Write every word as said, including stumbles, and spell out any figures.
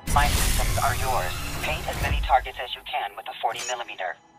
My systems are yours. Paint as many targets as you can with the forty millimeter.